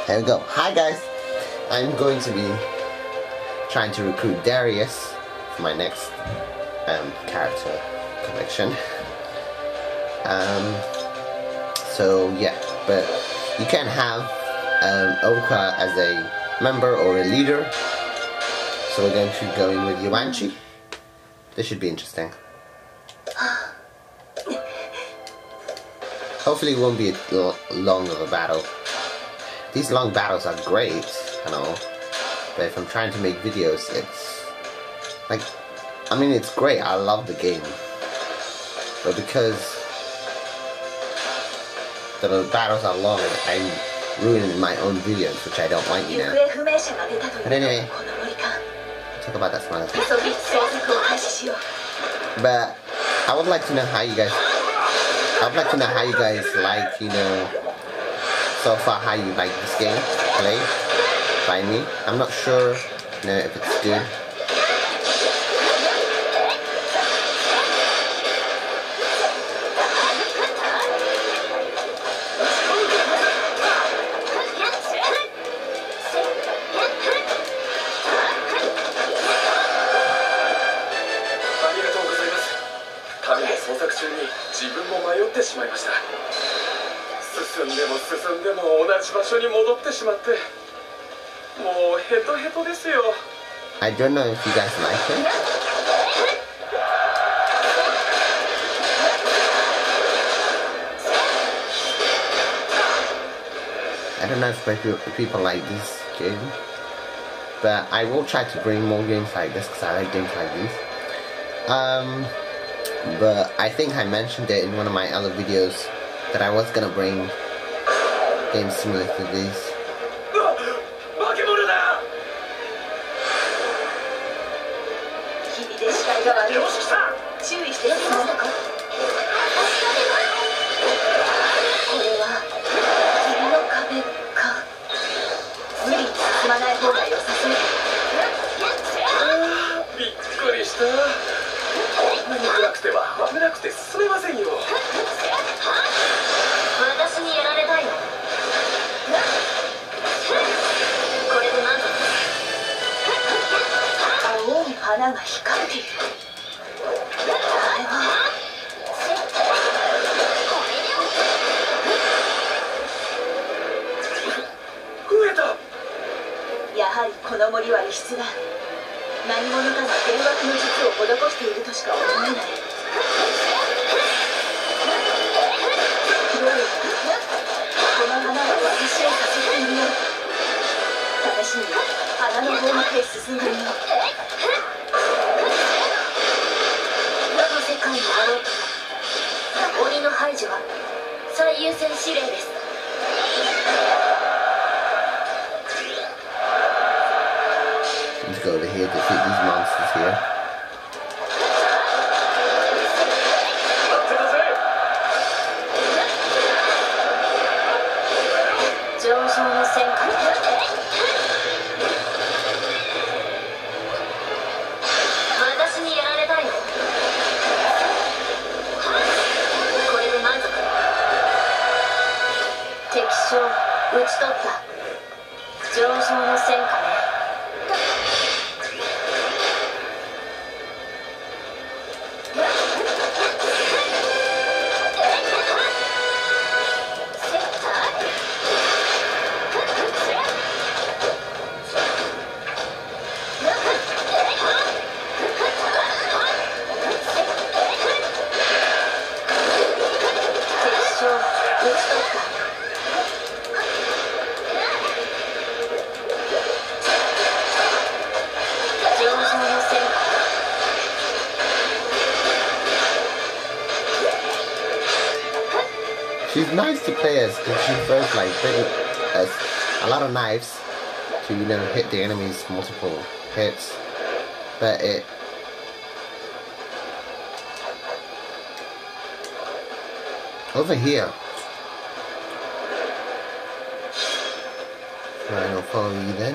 Here we go. Hi guys, I'm going to be trying to recruit Darius for my next character collection. So yeah, but you can have Oka as a member or a leader. So we're going to go in with Yuanchi. This should be interesting. Hopefully it won't be long of a battle. These long battles are great, I know, but if I'm trying to make videos, it's like, I mean, it's great, I love the game, but because the battles are long, I'm ruining my own videos, which I don't like, you know. But anyway, talk about that some other time. But I would like to know how you guys, like, you know, so far how you like this game played by me. I'm not sure, you know, if it's good. I don't know if you guys like it. I don't know if people like this game, but I will try to bring more games like this because I like games like these. But I think I mentioned it in one of my other videos that I was gonna bring games similar to these. Let's go over here to defeat these monsters here. She's nice to play as because she throws like a lot of knives to, you know, hit the enemies multiple hits, but it over here. Right, I'll follow you then.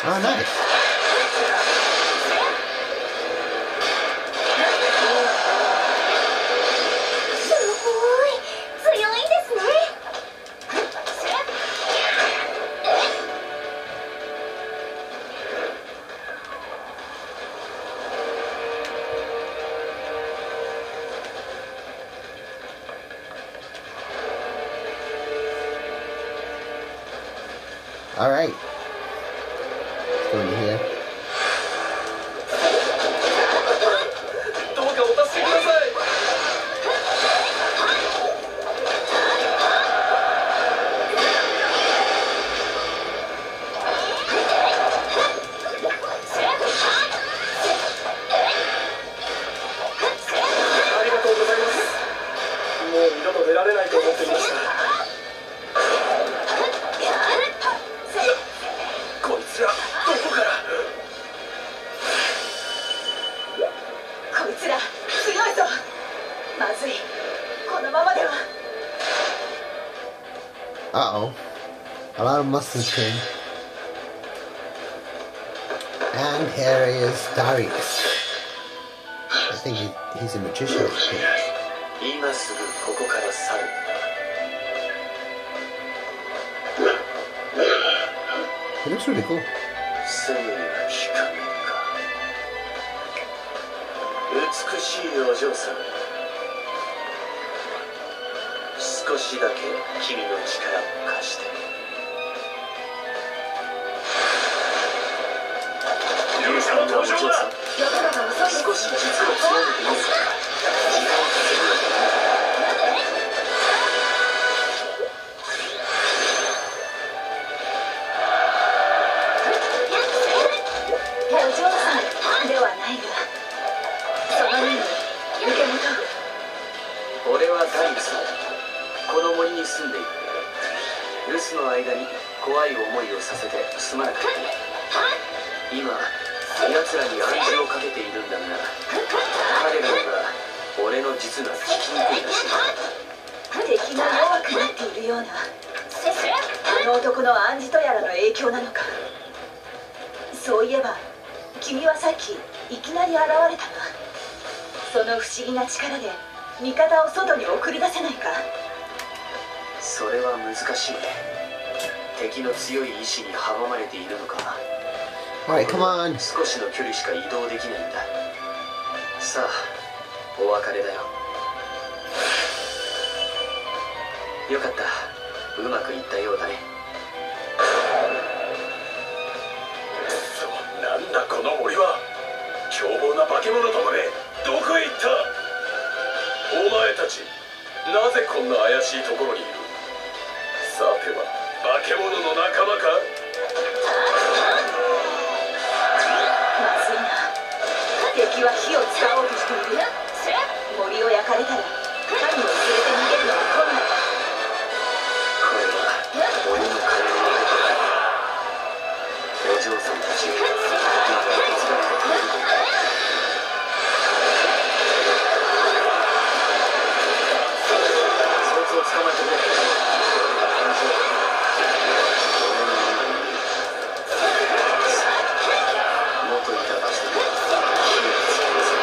Oh, nice. All right. Let's go into here. Uh-oh. A lot of muscles came. And here is Darius. I think he's a magician. He looks really cool. そういえば君はさっきいきなり現れたな。その不思議な力で味方を外に送り出せないか。 それは難しい。敵の強い意志に阻まれているのか。 Alright, come on. 少しの距離しか移動できないんだ。さあ、お別れだよ。よかった。うまくいったようだね。 なんだこの森は。凶暴な化け物どもめ、どこへ行った。お前たち、なぜこんな怪しいところにいる。さては化け物の仲間か。 まずいな。敵は火を使おうとしている。森を焼かれたら民を連れて逃げるのは困難だ。 これは俺の金のお嬢さんたちまた手伝ってくれるのか。そいつを捕まえてくれ。元いた場所で火をつけるぞ。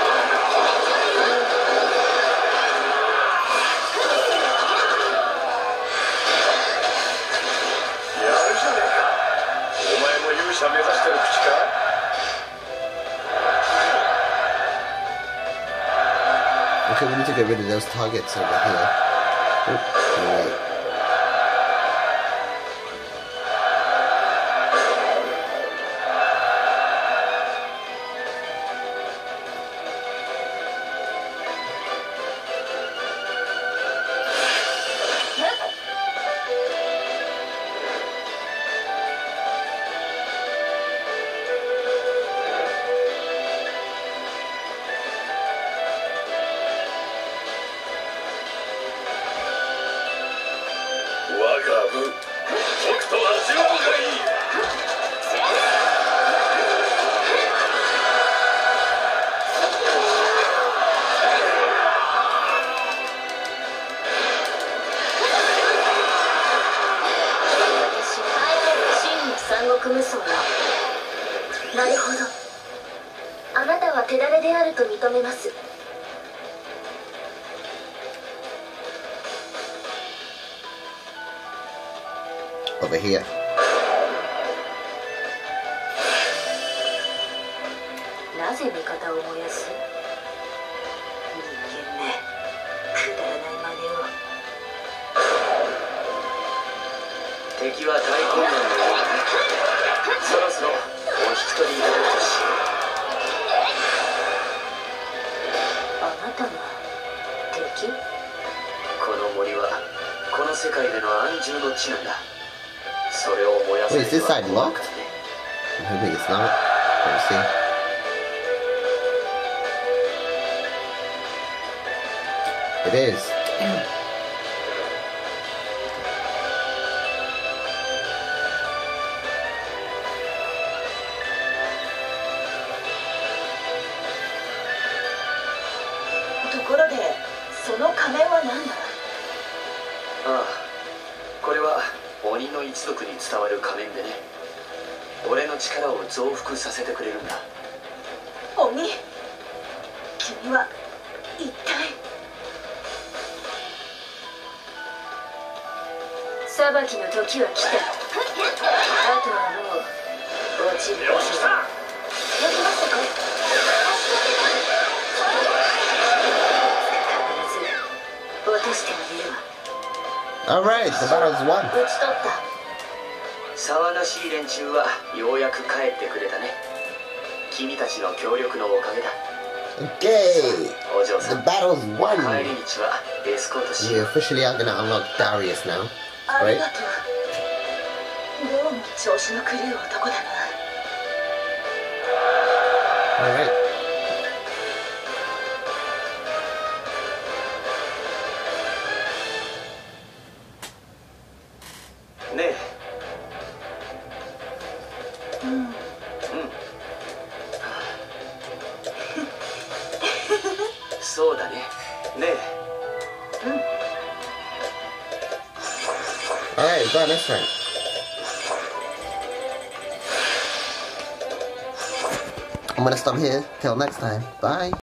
やるじゃねえか。お前も勇者目指してる口か。 Okay, we need to get rid of those targets over here. Oh, wait. なるほど。あなたは手だれであると認めます。 Over here. なぜ味方を燃やす？人間め、くだらない真似を。 敵は大混乱のようだね。そろそろお引き取りいただくとしよう。 あなたが敵？ この森はこの世界での安住の地なんだ。それを燃やせ Wait, is this side locked? Maybe it's not. Let's see. It is. Damn. ところで、その仮面は何だ？ ああ、これは鬼の一族に伝わる仮面でね。俺の力を増幅させてくれるんだ。 鬼？君は一体？裁きの時は来た。あとはもう落ちる。 よし来た。 やりましたか？必ず落としてあげるわ。 Alright, the battle's won. 打ち取った。 騒がしい連中はようやく帰ってくれたね。君たちの協力のおかげだ。 Okay, お嬢さ the ん、 battle's 帰 won. り道はエスコートし We よう。 officially are gonna unlock Darius now. あり Right? がとう。どうも調子の狂う男だな。 Alright. ねえ。そうだね。ねえ。 Alright, go on next time. I'm gonna stop here. Till next time. Bye.